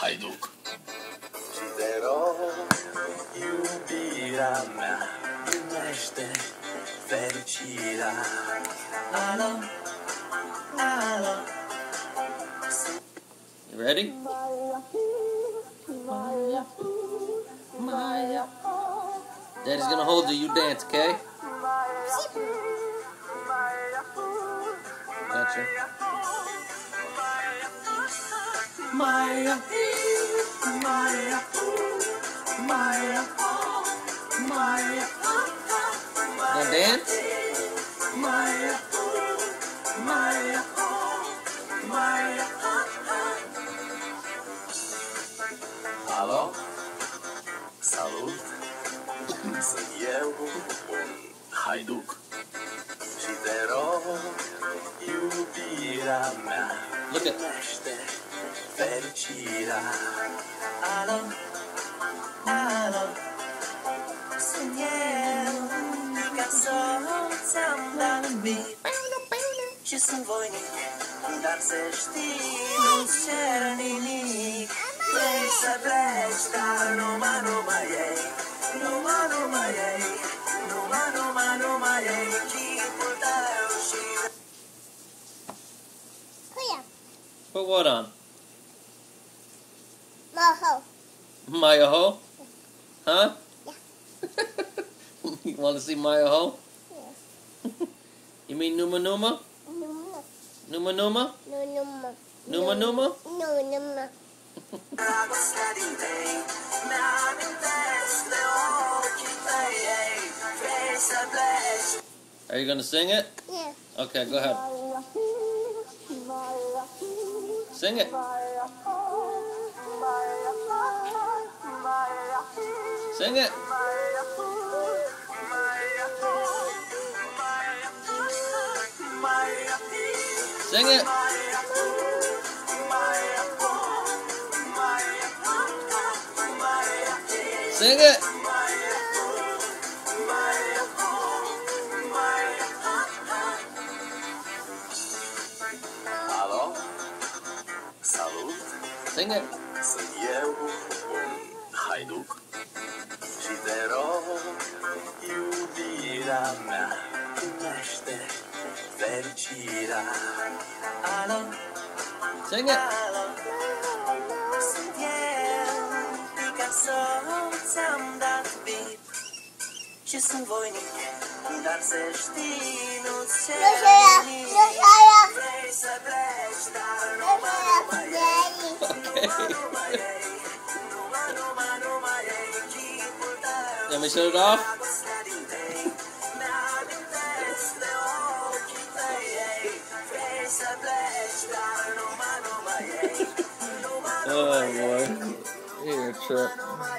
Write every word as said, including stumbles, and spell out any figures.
hajduk. Ci darò iubirea mea, primește fericirea. Alo, alo. You ready? Daddy's gonna hold you, you dance, okay? Gotcha. Maya, Maya, Maya, Maya. Gonna dance? Maya, Maya, Maya. Alo? Salut! Sunt eu, un haiduc. Și te rog, iubirea mea, Look at primește fericirea. Alo, alo, sunt eu, Picasso, ți-am dat beat și sunt voinic, dar să știi, nu-ți cer nimic. Vrei să pleci, dar numai, numai ei, numai, numai ei, numai, numai, numai ei, chipul tău și... Put what on? Maho. Maya Ho? Huh? Yeah. You want to see Maya Ho? Yeah. You mean Numa Numa? Numa. Numa Numa? Nu, numa. Numa Numa? Nu, numa. Dragostea din tei mi-amintește ochii tăi, ei, vrei să pleci. Are you gonna sing it? Yeah. Okay, go ahead. Sing it. Sing it. Sing it. Sing it. Alo? Salut! Sing it. Sunt eu, un haiduc. Și te rog, iubirea mea, primește fericirea. Alo? Sing it. Alo? Sunt eu, Picasso, ți-am dat beat și sunt voinic, dar să știi, nu-ți cer Nu se ia, nimic. nu se ia. Vrei să pleci, dar Nu numai, se ia cu numai ei, Daddy. numai, numai ei, numai, numai, numai ei, chipul tău. Let me shut it off. Dragostea din tei mi-amintește ochii tăi, ei, vrei să pleci, dar numai, numai ei, numai, Oh numai ei, boy. You're a trip. numai